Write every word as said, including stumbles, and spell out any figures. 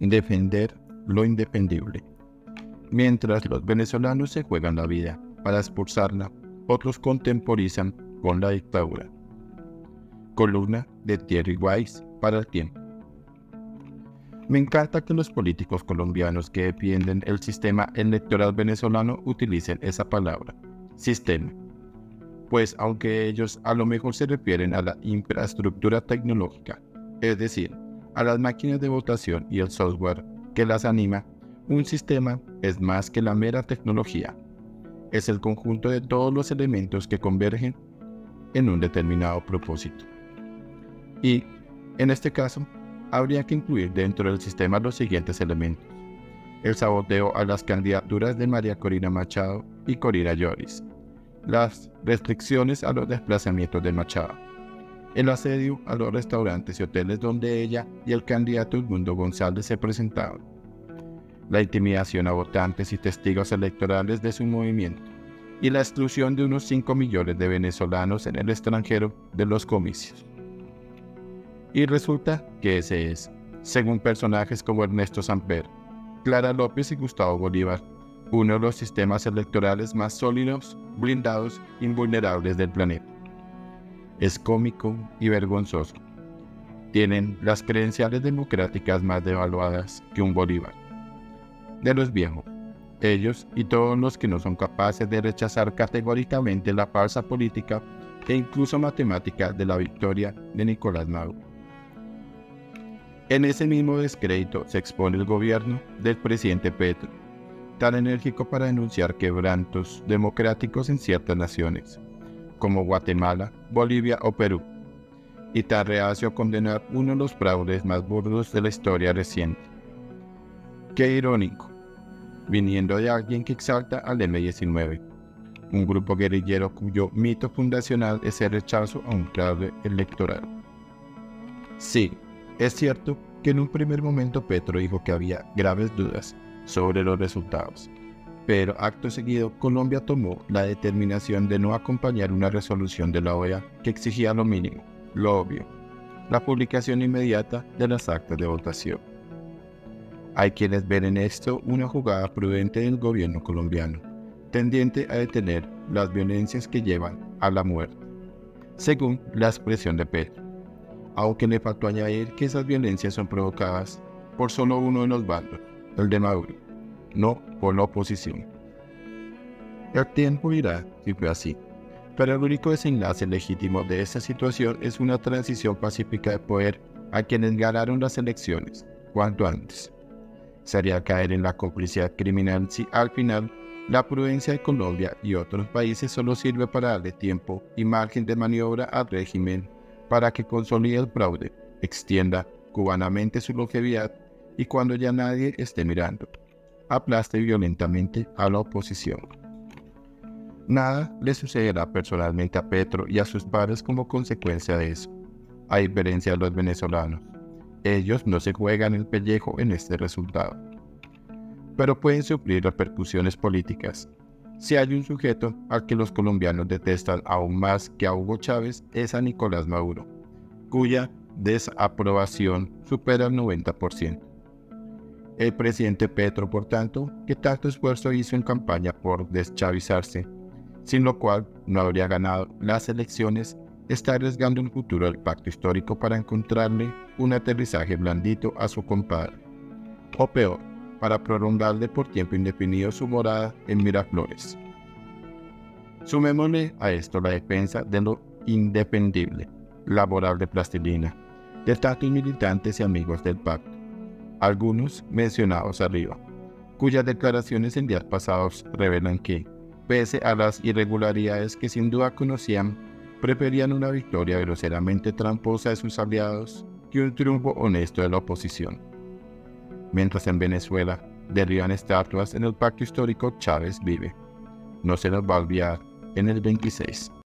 defender lo indefendible. Mientras los venezolanos se juegan la vida para expulsarla, otros contemporizan con la dictadura. Columna de Thierry Weiss para El Tiempo. Me encanta que los políticos colombianos que defienden el sistema electoral venezolano utilicen esa palabra, sistema, pues aunque ellos a lo mejor se refieren a la infraestructura tecnológica, es decir, a las máquinas de votación y el software que las anima, un sistema es más que la mera tecnología. Es el conjunto de todos los elementos que convergen en un determinado propósito. Y, en este caso, habría que incluir dentro del sistema los siguientes elementos: el saboteo a las candidaturas de María Corina Machado y Corina Lloris, las restricciones a los desplazamientos de Machado, el asedio a los restaurantes y hoteles donde ella y el candidato Edmundo González se presentaban, la intimidación a votantes y testigos electorales de su movimiento, y la exclusión de unos cinco millones de venezolanos en el extranjero de los comicios. Y resulta que ese es, según personajes como Ernesto Samper, Clara López y Gustavo Bolívar, uno de los sistemas electorales más sólidos, blindados, invulnerables del planeta. Es cómico y vergonzoso. Tienen las credenciales democráticas más devaluadas que un Bolívar. De los viejos, ellos y todos los que no son capaces de rechazar categóricamente la farsa política e incluso matemática de la victoria de Nicolás Maduro. En ese mismo descrédito se expone el gobierno del presidente Petro, tan enérgico para denunciar quebrantos democráticos en ciertas naciones, como Guatemala, Bolivia o Perú, y tan reacio a condenar uno de los fraudes más burdos de la historia reciente. Qué irónico, viniendo de alguien que exalta al eme diecinueve, un grupo guerrillero cuyo mito fundacional es el rechazo a un fraude electoral. Sí, es cierto que en un primer momento Petro dijo que había graves dudas sobre los resultados, pero acto seguido Colombia tomó la determinación de no acompañar una resolución de la O E A que exigía lo mínimo, lo obvio, la publicación inmediata de las actas de votación. Hay quienes ven en esto una jugada prudente del gobierno colombiano, tendiente a detener las violencias que llevan a la muerte, según la expresión de Petro, aunque le faltó añadir que esas violencias son provocadas por solo uno de los bandos, el de Maduro, no por la oposición. El tiempo dirá si fue así, pero el único desenlace legítimo de esta situación es una transición pacífica de poder a quienes ganaron las elecciones, cuanto antes. Sería caer en la complicidad criminal si al final la prudencia de Colombia y otros países solo sirve para darle tiempo y margen de maniobra al régimen para que consolide el fraude, extienda cubanamente su longevidad y cuando ya nadie esté mirando, aplaste violentamente a la oposición. Nada le sucederá personalmente a Petro y a sus padres como consecuencia de eso, a diferencia de los venezolanos. Ellos no se juegan el pellejo en este resultado, pero pueden sufrir repercusiones políticas. Si hay un sujeto al que los colombianos detestan aún más que a Hugo Chávez, es a Nicolás Maduro, cuya desaprobación supera el noventa por ciento. El presidente Petro, por tanto, que tanto esfuerzo hizo en campaña por deschavizarse, sin lo cual no habría ganado las elecciones, está arriesgando el futuro del pacto histórico para encontrarle un aterrizaje blandito a su compadre, o peor, para prolongarle por tiempo indefinido su morada en Miraflores. Sumémosle a esto la defensa de lo indefendible, laboral de plastilina, de tantos militantes y amigos del pacto, algunos mencionados arriba, cuyas declaraciones en días pasados revelan que, pese a las irregularidades que sin duda conocían, preferían una victoria groseramente tramposa de sus aliados que un triunfo honesto de la oposición. Mientras en Venezuela derriban estatuas en el pacto histórico, Chávez vive. No se nos va a olvidar en el veintiséis.